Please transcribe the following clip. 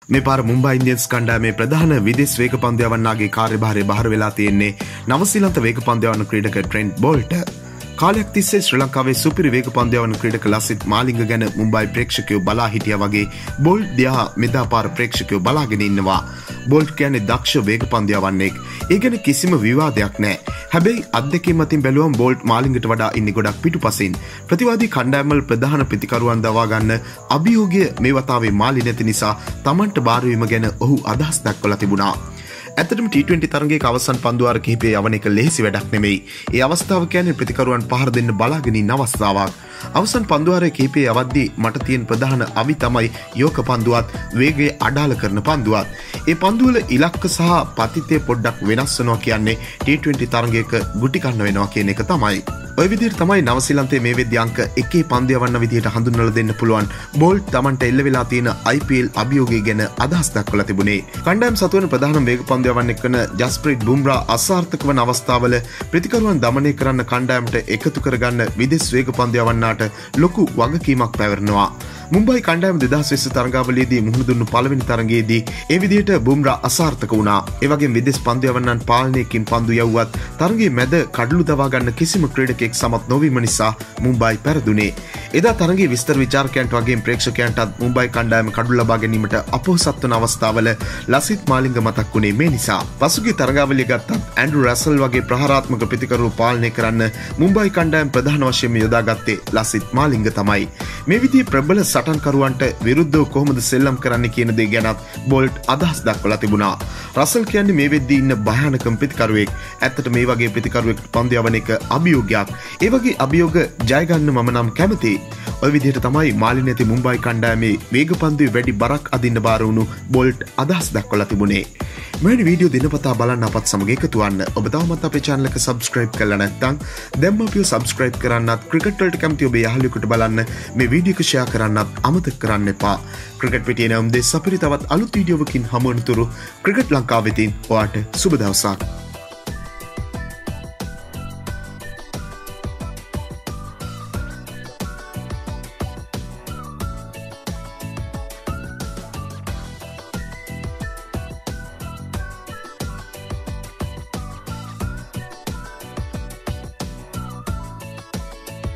මේ පාර මුම්බයි ඉන්දියන්ස් කණ්ඩායමේ ප්‍රධාන විදේශ වේග පන්දු යවන්නාගේ කාර්යභාරය බහර වෙලා තියෙන්නේ නවසීලන්ත වේග පන්දු යවන ක්‍රීඩක ට්‍රෙන්ට් බෝල්ට්. කාලයක් තිස්සේ ශ්‍රී ලංකාවේ සුපිරි වේග පන්දු යවන ක්‍රීඩක ලසිත් මාලිංග ගැන මුම්බයි ප්‍රේක්ෂකයෝ බලා හිටියා වගේ බෝල්ට් දිහා මෙදා පාර ප්‍රේක්ෂකයෝ බලාගෙන ඉන්නවා. බෝල්ට් කියන්නේ දක්ෂ වේග පන්දු යවන්නෙක්. ඒ ගැන කිසිම විවාදයක් නැහැ. හැබැයි අත් දෙකෙන් මතින් බැලුවම බෝල්ට් මාලිංගට වඩා ඉන්නේ ගොඩක් පිටුපසින්. ප්‍රතිවාදී කණ්ඩායම්වල ප්‍රධාන ප්‍රතිකරුවන් දවා ගන්න අභියෝගය මේ වතාවේ මාලි නැති නිසා Tamanට බාර වීම ගැන ඔහු අදහස් දක්වලා තිබුණා. ඇත්තටම T20 තරගයක අවසන් පන්දුවාර කිහිපය යවන එක ලෙහෙසි වැඩක් නෙමෙයි. ඒ අවස්ථාව කියන්නේ ප්‍රතිකරුවන් පහර දෙන්න බලාගෙන ඉන්න අවස්ථාවක්. අවසන් පන්දුවාරයේ කිහිපය යවද්දී මට තියෙන ප්‍රධාන අවි තමයි යෝක පන්දුවත් වේගය අඩාල කරන පන්දුවත්. ඒ පන්දුවල ඉලක්ක සහ පතිතය පොඩ්ඩක් වෙනස් වෙනවා කියන්නේ T20 තරගයක ගුටි කන්න වෙනවා කියන එක තමයි. ඔය විදිහට තමයි නවසීලන්තයේ මේ වෙද්දී අංක 1 පන්දු යවන්න විදිහට හඳුන්වලා දෙන්න පුළුවන් බෝල්ට් Tamanට එල්ල වෙලා තියෙන IPL අභියෝගය ගැන අදහස් දක්වලා තිබුණේ. කණ්ඩායම් සතු වෙන ප්‍රධාන වේග පන්දු යවන්නෙක් වන ජස්ප්‍රීත් බුම්රා අසාර්ථක වන අවස්ථාවල ප්‍රතිකරුවන් දමනය කරන්න කණ්ඩායමට එකතු කරගන්න විදේශ වේග පන්දු යවන්නාට ලොකු වගකීමක් පැවරෙනවා. මුම්බයි කණ්ඩායම 2020 තරගාවලියේදී මුහුණ දුන්නු පළවෙනි තරගයේදී ඒ විදිහට බුම්රා අසාර්ථක වුණා. ඒ වගේම විදේශ පන්දු යවන්නන් පාලනයකින් පන්දු යවුවත් තරගයේ මැද කඩළු දවා ගන්න කිසිම ක්‍රීඩකෙක් සමත් නොවීම නිසා මුම්බයි පෙරදුනේ. එදා තරගයේ විස්තර විචාරකයන්ට වගේම ප්‍රේක්ෂකයන්ටත් මුම්බයි කණ්ඩායම කඩළු ලබා ගැනීමට අපොහසත් වන අවස්ථාවල ලසිත් මාලිංග මතක් වුණේ මේ නිසා. පසුගිය තරගාවලිය ගත්තත් ඇන්ඩ්‍රු රසල් වගේ ප්‍රහාරාත්මක ප්‍රතිකරු පාලනය කරන්න මුම්බයි කණ්ඩායම ප්‍රධාන වශයෙන්ම යොදාගත්තේ ලසිත් මාලිංග තමයි. මේ විදිහේ ප්‍රබල සටන්කරුවන්ට විරුද්ධව කොහොමද සෙල්ලම් කරන්න කියන දේ ගැනත් බෝල්ට් අදහස් දක්වලා තිබුණා. රසල් කියන්නේ මේ වෙද්දී ඉන්න භයානකම ප්‍රතිකරුවෙක්. ඇත්තට මේ වගේ ප්‍රතිකරුවෙක්ට පන්දු යවන එක අභියෝගයක්. ඒ වගේ අභියෝග ජය ගන්න මම නම් කැමතියි. ඔය විදිහට තමයි මාලි නැති මුම්බයි කණ්ඩායමේ වේග පන්දුවේ වැඩි බරක් අදින්න බාර වුණු බෝල්ට් අදහස් දක්වලා තිබුණේ. මෙවැනි වීඩියෝ දිනපතා බලන්න අපත් සමග එකතු වන්න. ඔබ තවමත් අපේ channel එක subscribe කරලා නැත්නම් දැන්ම අපිව subscribe කරන්නත් ක්‍රිකට් වලට කැමති ඔබේ යාළුවෙකුට බලන්න මේ වීඩියෝ එක share කරන්නත් අමතක කරන්න එපා. ක්‍රිකට් පිටියේ නම් දෙස් අපිට තවත් අලුත් වීඩියෝවකින් හමු වෙනතුරු ක්‍රිකට් ලංකාව වෙතින් ඔයාට සුබ දවසක්.